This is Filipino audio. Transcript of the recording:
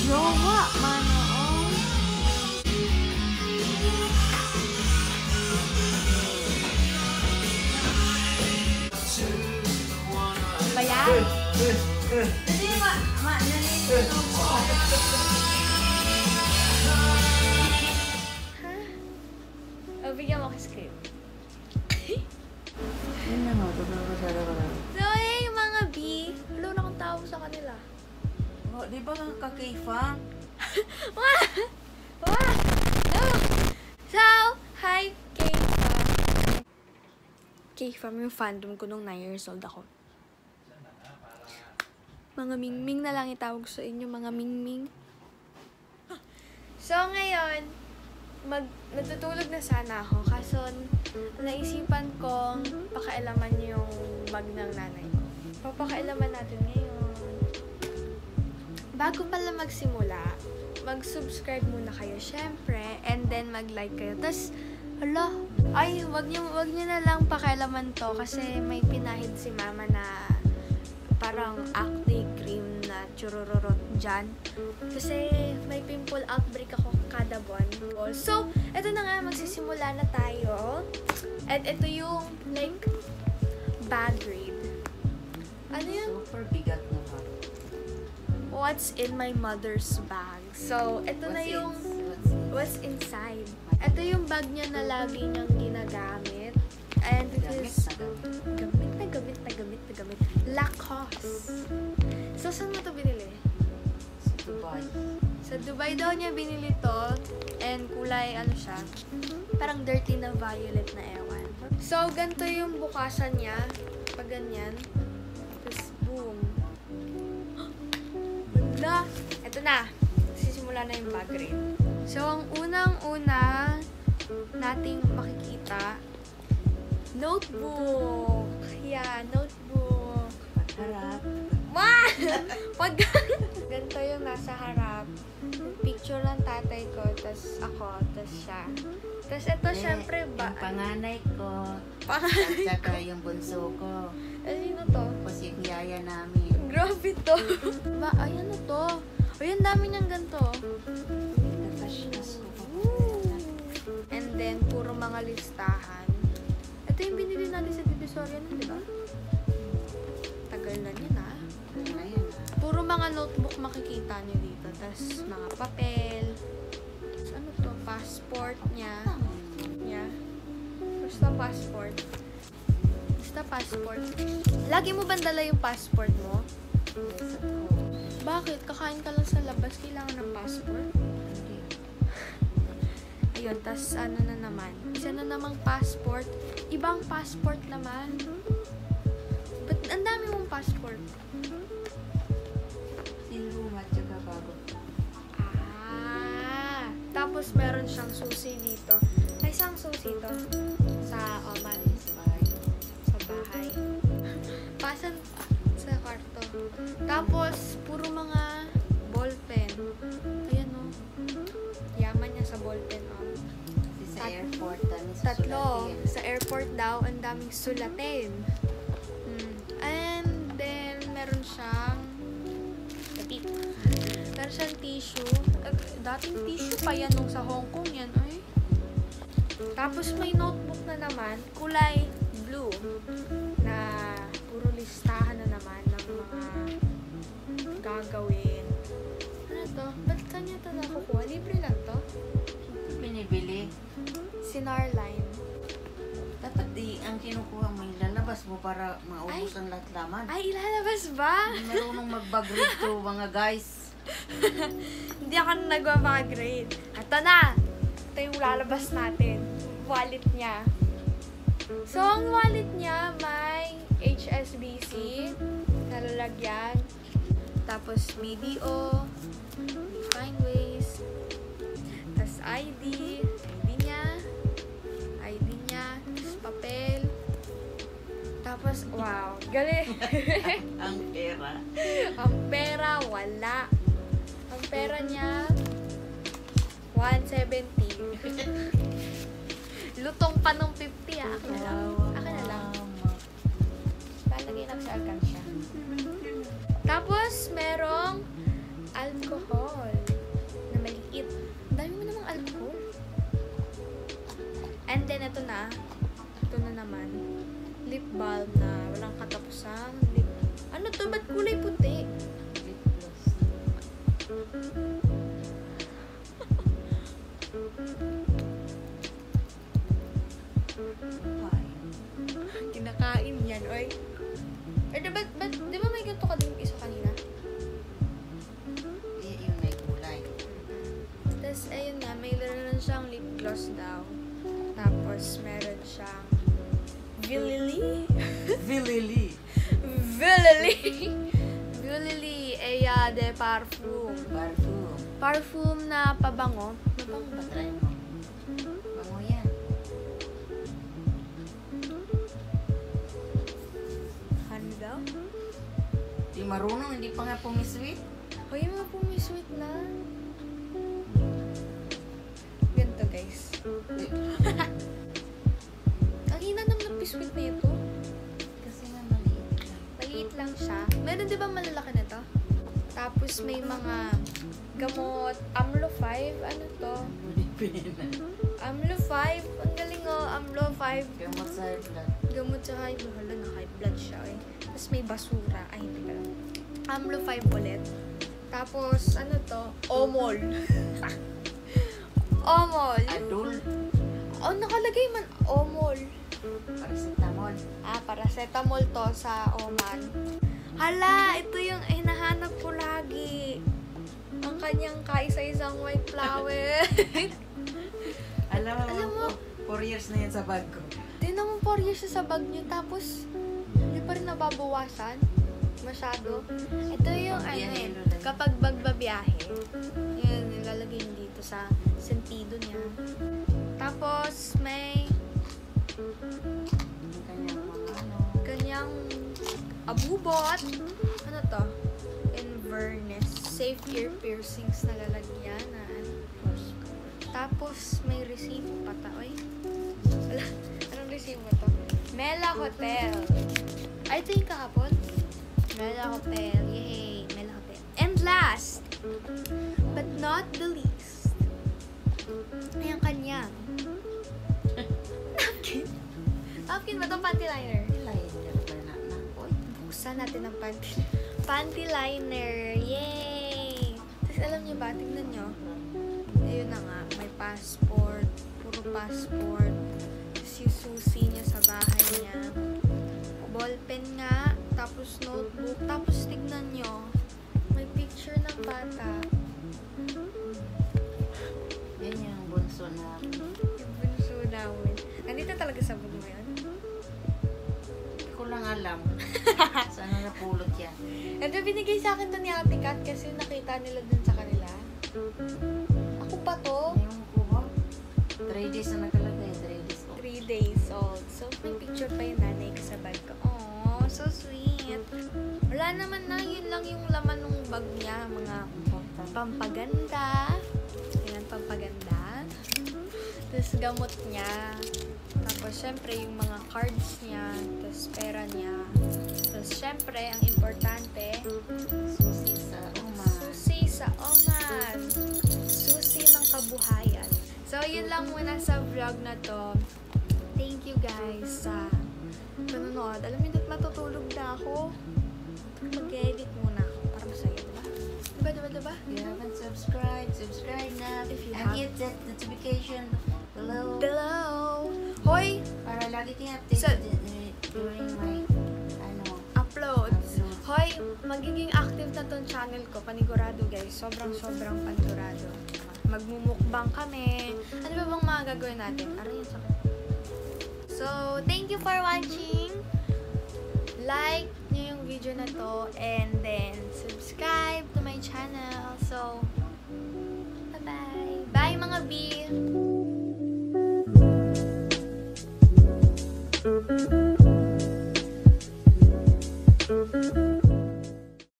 Jowa, manoon. Ba yan? Hindi, nalilito ko. Ha? Bigyan mo ko script. Yun na nga, masyado ka lang. So, hey, mga B, wala na akong tawag sa kanila. Oh, di ba kang kakifang? Wah! Wah! No! So, hi, K-Fam. K-Fam yung fandom ko nung 9 years old ako. Mga mingming na lang itawag sa inyo, mga mingming. So, ngayon, natutulog na sana ako. Kaso, naisipan kong pakailaman yung bag ng nanay ko. Papakailaman natin ngayon. Bago pala magsimula, mag-subscribe muna kayo, syempre, and then mag-like kayo. Tapos, hala, ay, wag niyo na lang pakailaman to kasi may pinahid si mama na parang acne cream na churururot dyan. Kasi may pimple outbreak ako kada buwan. So, eto na nga, magsisimula na tayo. At ito yung, like, bag read. Ano yun? Super bigat na ba? What's in my mother's bag. So, ito na yung what's inside. Ito yung bag niya na lagi niyang ginagamit. And it is gamit. Lacoste. So, saan mo ito binili? Sa Dubai. Sa Dubai daw niya binili to. And kulay, ano siya? Parang dirty na violet na ewan. So, ganito yung bukasan niya. Pag ganyan. Tapos, boom. Wala. Ito na. Sisimula na yung bag rin. So, ang unang-una nating makikita, notebook. Yeah, notebook. Harap. Wah! Pag ganito yung nasa harap, picture ng tatay ko, tas ako, tas siya. Tas ito, syempre, ba? Yung panganay ko. Panganay At saka yung bunso ko. Sino to? Kasi yung yaya namin. Grabe to. Ba, ay, ano to? Ay, ang dami niyang ganito. Nagkashinas ko pa. And then, puro mga listahan. Ito yung binili natin sa Divisoria nun, di ba? Tagal na niya na. Ayan. Puro mga notebook makikita niyo dito. Tapos, mga papel. Tapos, ano to? Passport niya. Yeah. Basta passport. Basta passport. Lagi mo ba dala yung passport mo? Yes, ako. Bakit? Kakain ka lang sa labas, kailangan ng passport? Hindi. Ayun, tas ano na naman. Isa na namang passport. Ibang passport naman. Ba't ang dami mong passport? Sinluma, tsaka bago. Ah! Tapos meron siyang susi dito. May isang susi to. Sa Oman. Sa bahay. Pasan sa kwarto. Tapos, puro mga ballpen. Ayan o. Yaman niya sa ballpen o. Sa airport, Tatlo. Sa airport daw, ang daming sulatin. And then, meron siyang meron siyang tissue. Dating tissue pa yan nung sa Hong Kong yan. Ay. Tapos may notebook na naman, kulay blue, na puro listahan na naman ng mga gagawin. Ano to? Ba't kanya ito nakukuha? Libre lang to? Binibili. Sinarline. Dapat ang kinukuha mo, ilalabas mo para maubos ang lahat laman. Ay, ilalabas ba? Hindi marunong mag-bag-read to, mga guys. Hindi ako nagwa-grade. Ito na! Ito yung lalabas natin. Wallet niya. So, ang wallet niya may HSBC na lalagyan. Tapos, MIDO, Fineways, tapos ID niya, tapos papel. Tapos, wow, galing. Ang pera. Ang pera, wala. Ang pera niya, 170. Lutong pa nung 50 ah. Akin na lang. Akin na lang. Palagay lang sa alkansya. Tapos, merong alcohol. Why? Kinakain yan, oy. Or di ba may ganito ka din isa kanina? Yun may kulay. Tapos, ayun nga, may meron siyang lip gloss daw. Tapos, meron siyang Vilili? Vilili. Vilili! Vilili Eya de Parfum. Parfum. Parfum na pabango. Mabango ba? Try mo. Bango yan. Ano daw? Di marunong, hindi pa nga pumisweet. Hoy, mga pumisweet na. Ganito, guys. Ang hina naman ng biscuit na ito. Kasi nga maliit lang. Maliit lang siya. Meron di ba malalaki na to? Tapos may mga gamot. Amlo 5. Ano to? Pilipina. Amlo 5. Ang galing oh. Amlo 5. Gamot sa high blood. Gamot sa high blood. Hala, na high blood siya eh. Tapos may basura. Ay, hindi ka lang. Amlo 5 ulit. Tapos, ano to? Omol. Omol. Adul. Oh, nakalagay man. Omol. Paracetamol. Paracetamol to sa Oman. Hala, ito yung hinahanap ko lagi. Ang kanyang kaisa-isang white flower. Alam Alam mo, mo, 4 years na yan sa bag ko. di naman 4 years siya sa bag niyo. Tapos, hindi pa rin nababawasan. Masyado. Ito yung Biyahe, ano Lola. kapag bagbabiyahe. Yun, nilalagay niyo dito sa sentido niya. Tapos, may Yung kanyang mga ano. kanyang abubot. Ano to? Inverness. Safe ear piercings na lalagyanan. Tapos, may resibo pa ta. Oy. Wala. Anong resibo to? Mela Hotel. Ay, ito yung kahapon. Mela Hotel. Yay! Mela Hotel. And last, but not the least, ay ang kanyang napkin. Napkin ba itong panty liner? Buksan natin ang panty liner. Yay! Tapos alam niyo ba, tingnan niyo. Ayun na nga, may passport. Puro passport. Tapos yung susi niya sa bahay niya. Ballpen nga. Tapos notebook. Tapos tignan niyo. May picture ng bata. Yan yung bunso na. Yung bunso namin. Nandito talaga sa bag mo yun. Hindi ko lang alam. Saan na napulot yan? Ito binigay sa akin to ni Ate Kat kasi nakita nila dun sa kanila. Ako pa to. Yung kuha. 3 days na nakalagay. 3 days old. 3 days old. So, may picture pa yung nanay ko sa bag ko. Oh, so sweet. Wala naman na. Yun lang yung laman ng bag niya. Mga pampaganda. Ayan, pampaganda. Tapos gamot niya. Tapos, syempre, yung mga cards niya. Tapos, pera niya. Tapos, syempre, ang importante, Susi sa uma. susi sa Oman. Susi ng kabuhayan. So, yun lang muna sa vlog na to. Thank you guys sa panonood. Alam niyo, matutulog na ako. Mag-edit muna ako para masaya, diba? Diba? If you haven't subscribed, subscribe na. If you And have- hit that notification below. Hello! Hoy! Para lagi kayong updated So- during my Uploads! uploads. Hoy! Magiging active na tong channel ko. Panigurado guys. Sobrang panigurado. Magmumukbang kami. Ano ba bang mga gagawin natin? Ano yun sa So, thank you for watching. Like nyo yung video na to. And then, subscribe to my channel. So, bye-bye. Bye mga B!